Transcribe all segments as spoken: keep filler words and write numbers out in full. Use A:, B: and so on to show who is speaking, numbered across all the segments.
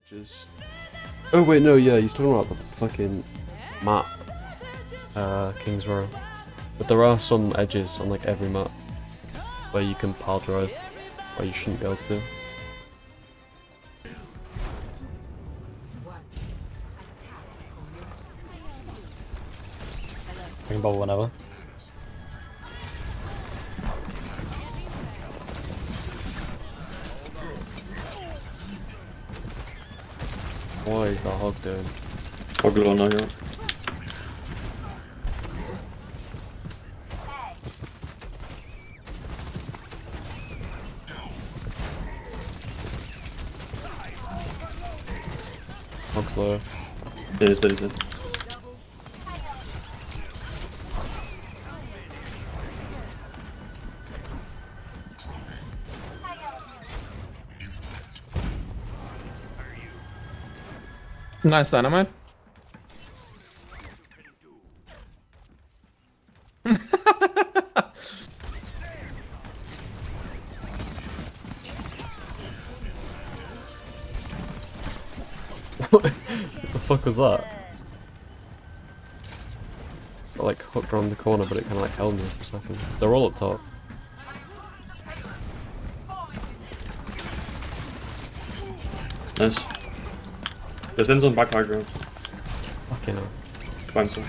A: Just... Oh wait, no, yeah, he's talking about the fucking map, uh, King's Row. But there are some edges on like every map where you can pile drive, where you shouldn't be able to.
B: I can bubble whenever.
A: What is that hog doing?
C: Hog low now, yeah.
A: Hog's low.
C: Yeah, he's dead, he's dead.
D: Nice dynamite.
A: What the fuck was that? I like hooked around the corner, but it kind of like held me for a second. They're all up top.
C: Nice. The Zen's on back high ground.
A: Fucking hell.
C: Climb some.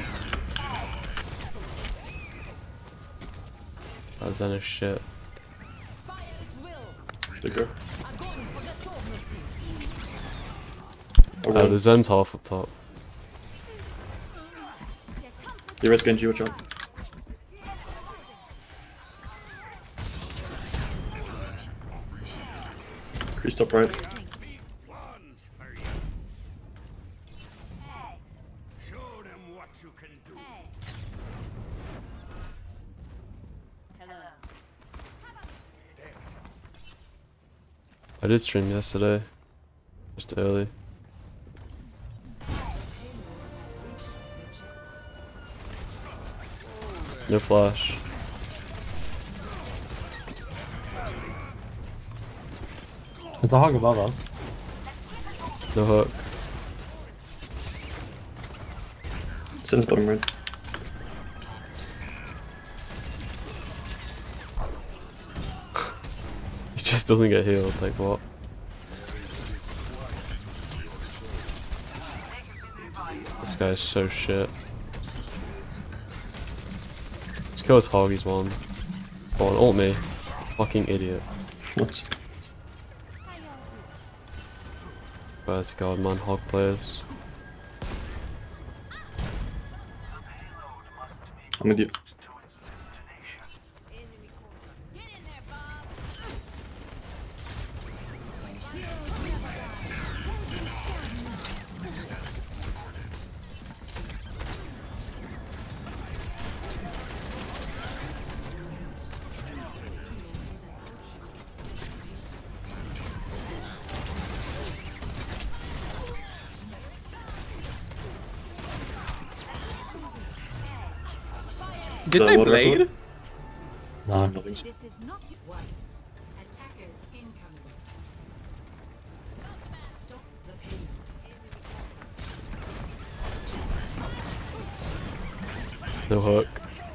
A: That Zen is shit.
C: There you go.
A: Oh, uh, the Zen's half up top.
C: You risk Genji, watch out. Crease top right.
A: I did stream yesterday, just early. No flash.
B: There's a hog above us.
A: No hook.
C: Zen's bottom right.
A: He just doesn't get healed, like what? This guy's so shit. Just kill his hog, he's one. Go on, ult me. Fucking idiot.
C: What?
A: Where's God, man, hog players.
C: I'm with you.
D: Did
C: The
D: they
C: water
D: blade?
C: record?
B: No.
C: Nothing.
E: This is not one. Attackers incoming. Stop the pain.
A: No hook.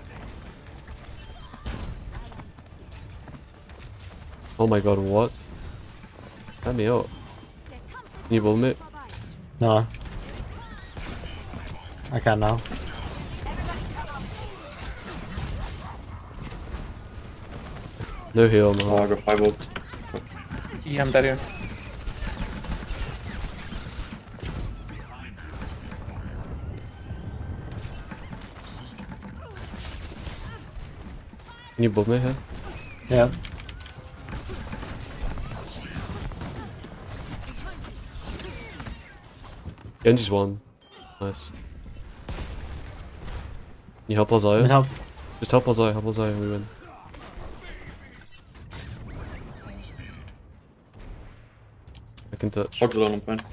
A: Oh my god, what? Let me up. Can you bomb it?
B: No. I can now.
A: No heal, man.
C: Oh, I got five ult.
D: Yeah, I'm dead here.
A: Can you bomb me here?
B: Yeah.
A: Genji's one. Nice. Can you help us
B: I
A: out?
B: mean, help.
A: Just help us out, help us out and we win. I can touch.
C: Hog's alone, I'm fine.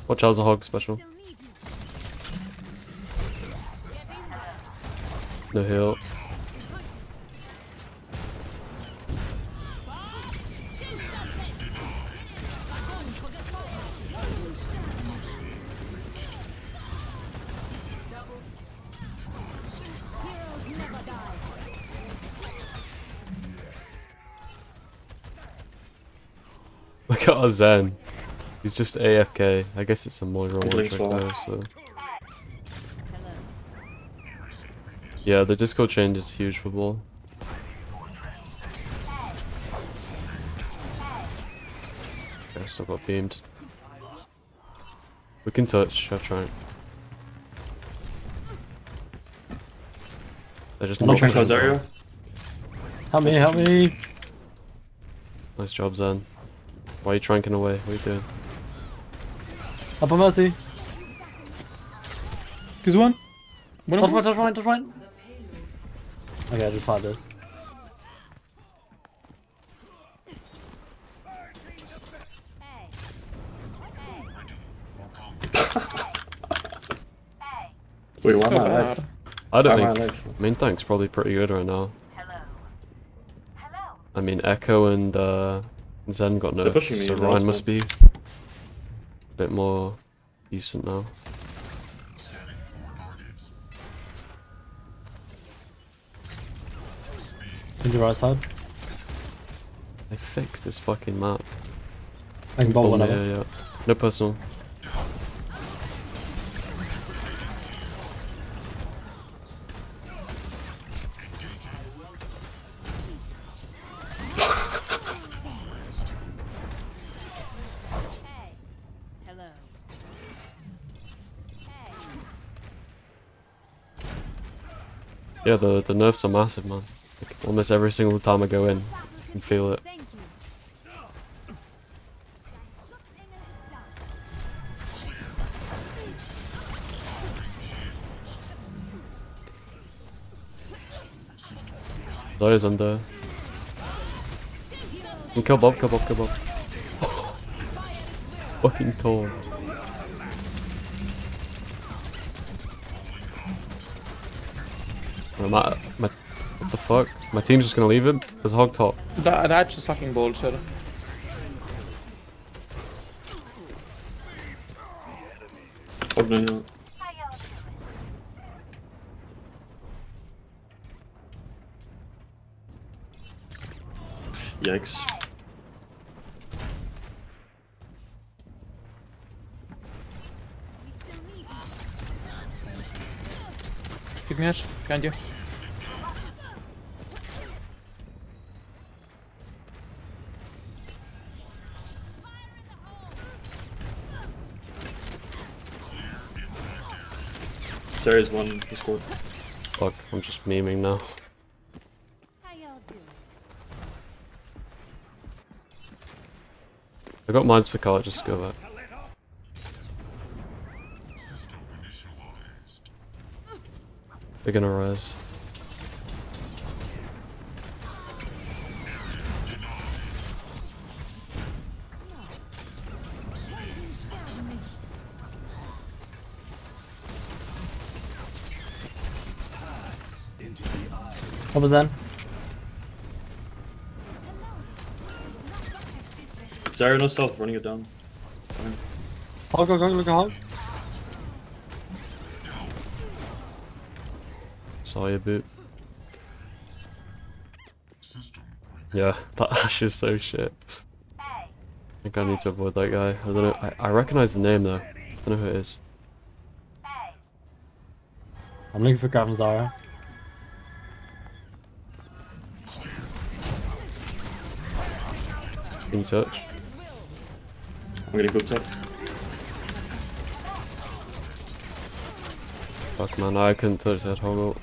A: Watch out, a hog special. No heal. Look at our Zen. He's just A F K. I guess it's a Moira one trick though, so. Yeah, the Discord change is huge for ball. Okay, still got beamed. We can touch, I'll try. They're just
C: I'm not trying
A: pushing
C: to area.
B: Help me, help me!
A: Nice job, Zen. Why are you tranking away? What are you doing?
B: Up on Mercy!
D: He's one. One
B: Touch
D: of
B: right,
D: them.
B: touch right, touch right! Okay, I just fired this.
C: Wait, why
D: So
C: am I
D: bad.
C: alive?
A: I don't
C: Why am I
A: think.
C: alive?
A: Main tank's probably pretty good right now. I mean, Echo and uh, Zen got
C: They're
A: nerfed,
C: pushing me
A: so
C: in the
A: Ryan
C: last
A: must
C: one.
A: be a bit more decent now.
B: In your right side.
A: They fixed this fucking map.
B: I can bolt
A: Oh,
B: one
A: yeah,
B: of them.
A: yeah. No personal. Yeah, the the nerfs are massive, man. Like, almost every single time I go in, I can feel it. Those under. And kill Bob, kill Bob, kill Bob. Fucking tall. My, my, what the fuck? My team's just gonna leave him? There's a hog top.
D: That, that's just fucking bullshit.
C: Oh, no, no. Yikes.
D: Give me a shot, can't you?
C: There is one Discord.
A: Fuck, I'm just memeing now. I got mines for car, just go back. They're gonna rise.
B: What was that?
C: Zarya no self, running it down. Fine.
B: Hog, hog, hog, look at hog.
A: Saw your boot. Yeah, that Ash is so shit. I think I need to avoid that guy. I don't know. I, I recognize the name though. I don't know who it is.
B: I'm looking for Graven Zarya.
A: Can you touch?
C: I'm getting booked up.
A: Fuck man, I couldn't touch that hog ult.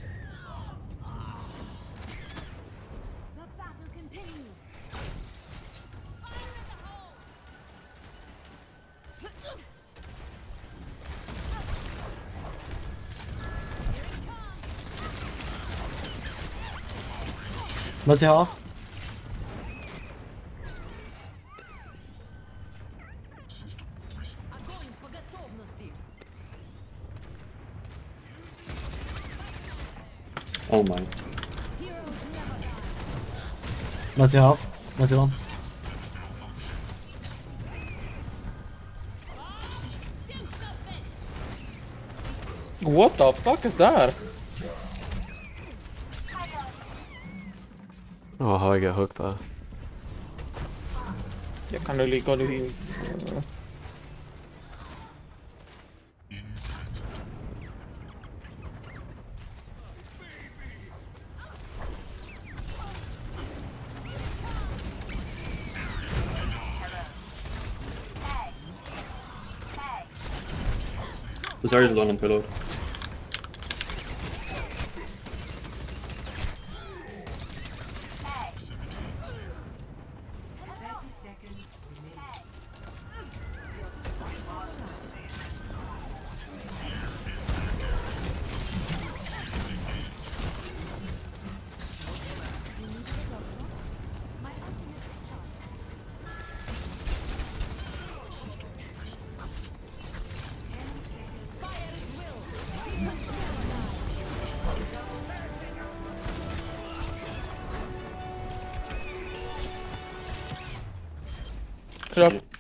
B: Mercy half.
C: Oh my.
B: Mercy half. Mercy one.
D: What the fuck is that?
A: Oh, how I get hooked there.
D: Jag kan du ligga och du...
C: The Zarya's alone on payload.
E: thirty seconds remaining.
D: Crap.